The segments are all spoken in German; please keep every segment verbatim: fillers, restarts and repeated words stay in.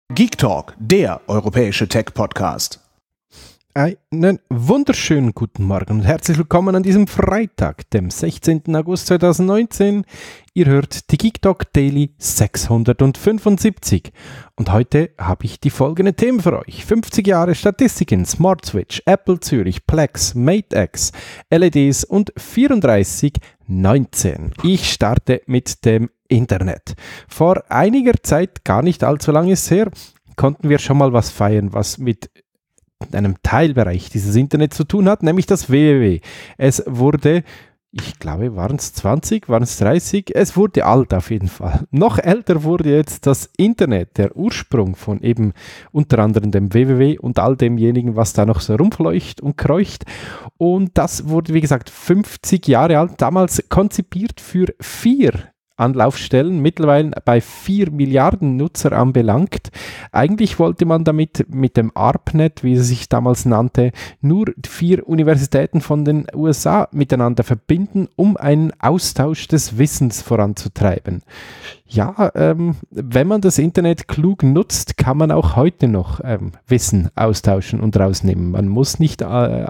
Geek Talk, der europäische Tech-Podcast. Einen wunderschönen guten Morgen und herzlich willkommen an diesem Freitag, dem sechzehnten August zweitausendneunzehn. Ihr hört die Geek Talk Daily sechshundertfünfundsiebzig und heute habe ich die folgenden Themen für euch. fünfzig Jahre Statistiken, Smart Switch, Apple Zürich, Plex, Mate-X, L E Ds und vierunddreißig neunzehn. Ich starte mit dem Internet. Vor einiger Zeit, gar nicht allzu lange ist es her, konnten wir schon mal was feiern, was mit einem Teilbereich dieses Internet zu tun hat, nämlich das W W W. Es wurde, ich glaube, waren es zwanzig, waren es dreißig? Es wurde alt auf jeden Fall. Noch älter wurde jetzt das Internet, der Ursprung von eben unter anderem dem W W W und all demjenigen, was da noch so rumfleucht und kreucht. Und das wurde, wie gesagt, fünfzig Jahre alt, damals konzipiert für vier Anlaufstellen, mittlerweile bei vier Milliarden Nutzer anbelangt. Eigentlich wollte man damit mit dem ARPANET, wie es sich damals nannte, nur vier Universitäten von den U S A miteinander verbinden, um einen Austausch des Wissens voranzutreiben. Ja, ähm, wenn man das Internet klug nutzt, kann man auch heute noch ähm, Wissen austauschen und rausnehmen. Man muss nicht äh,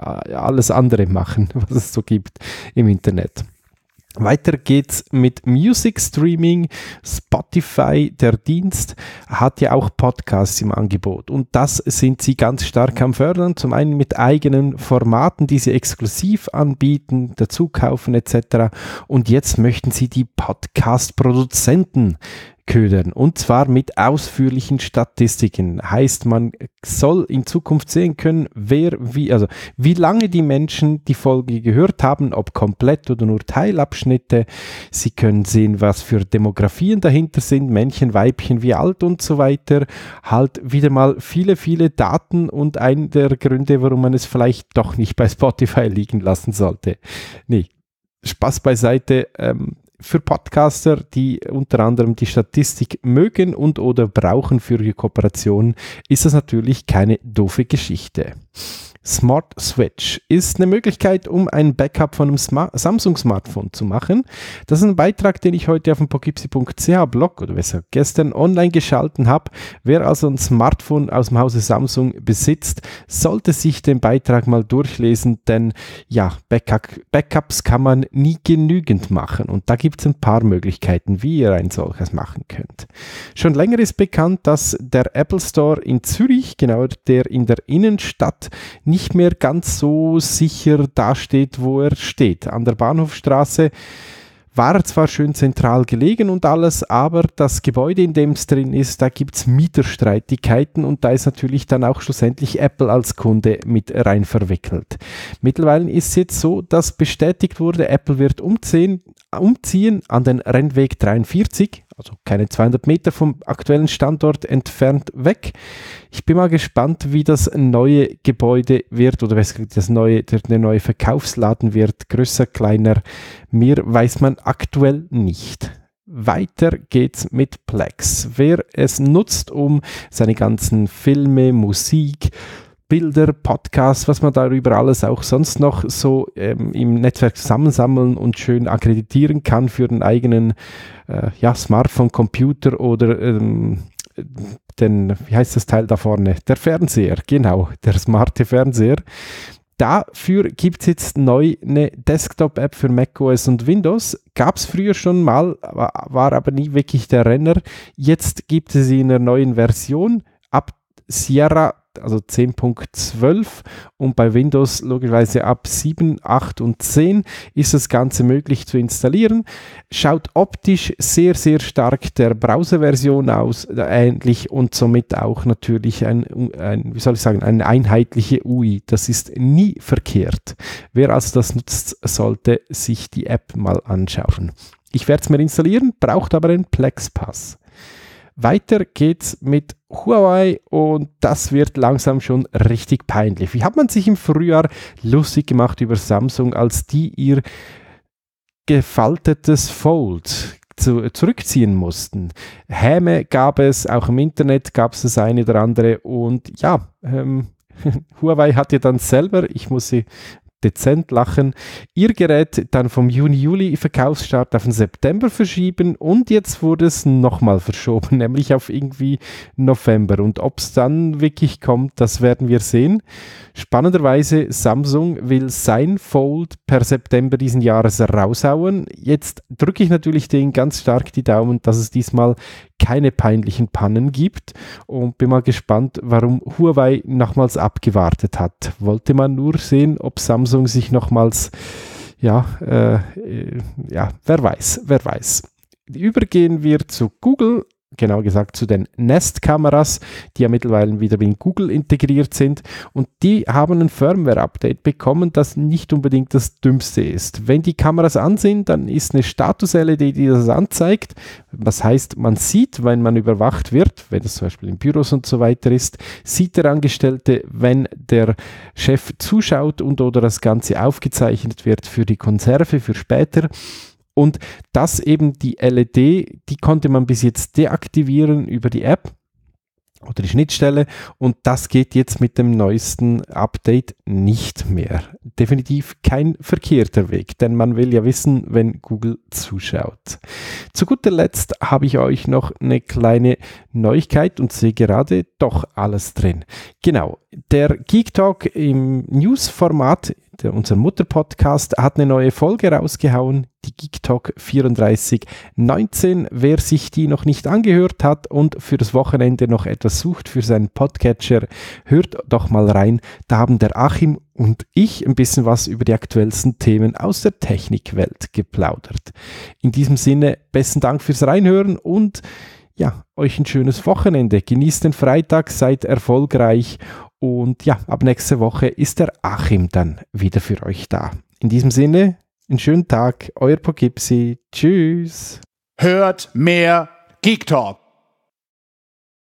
alles andere machen, was es so gibt im Internet. Weiter geht's mit Music Streaming. Spotify, der Dienst, hat ja auch Podcasts im Angebot und das sind sie ganz stark am Fördern. Zum einen mit eigenen Formaten, die sie exklusiv anbieten, dazu kaufen et cetera. Und jetzt möchten sie die Podcast-Produzenten ködern und zwar mit ausführlichen Statistiken. Heißt, man soll in Zukunft sehen können, wer wie, also wie lange die Menschen die Folge gehört haben, ob komplett oder nur Teilabschnitte. Sie können sehen, was für Demografien dahinter sind, Männchen, Weibchen, wie alt und so weiter. Halt wieder mal viele, viele Daten und ein der Gründe, warum man es vielleicht doch nicht bei Spotify liegen lassen sollte. Nee, Spaß beiseite. Ähm, Für Podcaster, die unter anderem die Statistik mögen und oder brauchen für ihre Kooperationen, ist das natürlich keine doofe Geschichte. Smart Switch ist eine Möglichkeit, um ein Backup von einem Smart- Samsung-Smartphone zu machen. Das ist ein Beitrag, den ich heute auf dem pogipsi punkt c h Blog oder besser gestern online geschalten habe. Wer also ein Smartphone aus dem Hause Samsung besitzt, sollte sich den Beitrag mal durchlesen, denn ja, Backup, Backups kann man nie genügend machen und da gibt es ein paar Möglichkeiten, wie ihr ein solches machen könnt. Schon länger ist bekannt, dass der Apple Store in Zürich, genau der in der Innenstadt, nicht mehr ganz so sicher dasteht, wo er steht. An der Bahnhofstraße war er zwar schön zentral gelegen und alles, aber das Gebäude, in dem es drin ist, da gibt es Mieterstreitigkeiten und da ist natürlich dann auch schlussendlich Apple als Kunde mit rein verwickelt. Mittlerweile ist es jetzt so, dass bestätigt wurde, Apple wird umziehen, umziehen an den Rennweg dreiundvierzig, also keine zweihundert Meter vom aktuellen Standort entfernt weg. Ich bin mal gespannt, wie das neue Gebäude wird oder das neue, der, der neue Verkaufsladen wird, größer, kleiner. Mehr weiß man aktuell nicht. Weiter geht's mit Plex. Wer es nutzt, um seine ganzen Filme, Musik, Bilder, Podcasts, was man darüber alles auch sonst noch so ähm, im Netzwerk zusammensammeln und schön akkreditieren kann für den eigenen äh, ja, Smartphone, Computer oder ähm, den, wie heißt das Teil da vorne? Der Fernseher, genau, der smarte Fernseher. Dafür gibt es jetzt neu eine Desktop-App für macOS und Windows. Gab es früher schon mal, war aber nie wirklich der Renner. Jetzt gibt es sie in einer neuen Version ab Sierra, also zehn Punkt zwölf und bei Windows logischerweise ab sieben, acht und zehn ist das Ganze möglich zu installieren. Schaut optisch sehr, sehr stark der Browser-Version aus, äh, ähnlich und somit auch natürlich ein, ein, wie soll ich sagen, eine einheitliche U I. Das ist nie verkehrt. Wer also das nutzt, sollte sich die App mal anschauen. Ich werde es mir installieren, braucht aber einen Plex-Pass. Weiter geht's mit Huawei und das wird langsam schon richtig peinlich. Wie hat man sich im Frühjahr lustig gemacht über Samsung, als die ihr gefaltetes Fold zu, zurückziehen mussten? Häme gab es, auch im Internet gab es das eine oder andere und ja, ähm, Huawei hat ja dann selber, ich muss sie dezent lachen, ihr Gerät dann vom Juni-Juli-Verkaufsstart auf den September verschieben und jetzt wurde es nochmal verschoben, nämlich auf irgendwie November. Und ob es dann wirklich kommt, das werden wir sehen. Spannenderweise, Samsung will sein Fold per September diesen Jahres raushauen. Jetzt drücke ich natürlich denen ganz stark die Daumen, dass es diesmal keine peinlichen Pannen gibt und bin mal gespannt, warum Huawei nochmals abgewartet hat. Wollte man nur sehen, ob Samsung sich nochmals, ja, äh, ja, wer weiß, wer weiß. Übergehen wir zu Google, genau gesagt zu den Nest-Kameras, die ja mittlerweile wieder in Google integriert sind und die haben ein Firmware-Update bekommen, das nicht unbedingt das Dümmste ist. Wenn die Kameras an sind, dann ist eine Status-L E D, die das anzeigt. Was heißt, man sieht, wenn man überwacht wird, wenn das zum Beispiel in Büros und so weiter ist, sieht der Angestellte, wenn der Chef zuschaut und oder das Ganze aufgezeichnet wird für die Konserve, für später. Und das eben die L E D, die konnte man bis jetzt deaktivieren über die App oder die Schnittstelle und das geht jetzt mit dem neuesten Update nicht mehr. Definitiv kein verkehrter Weg, denn man will ja wissen, wenn Google zuschaut. Zu guter Letzt habe ich euch noch eine kleine Neuigkeit und sehe gerade doch alles drin. Genau, der Geek Talk im News-Format, der, unser Mutter-Podcast, hat eine neue Folge rausgehauen, die Geek Talk vierunddreißig neunzehn. Wer sich die noch nicht angehört hat und für das Wochenende noch etwas sucht für seinen Podcatcher, hört doch mal rein. Da haben der Achim und ich ein bisschen was über die aktuellsten Themen aus der Technikwelt geplaudert. In diesem Sinne, besten Dank fürs Reinhören und ja, euch ein schönes Wochenende. Genießt den Freitag, seid erfolgreich und ja, ab nächste Woche ist der Achim dann wieder für euch da. In diesem Sinne, einen schönen Tag, euer Poughkeepsie. Tschüss. Hört mehr Geek Talk.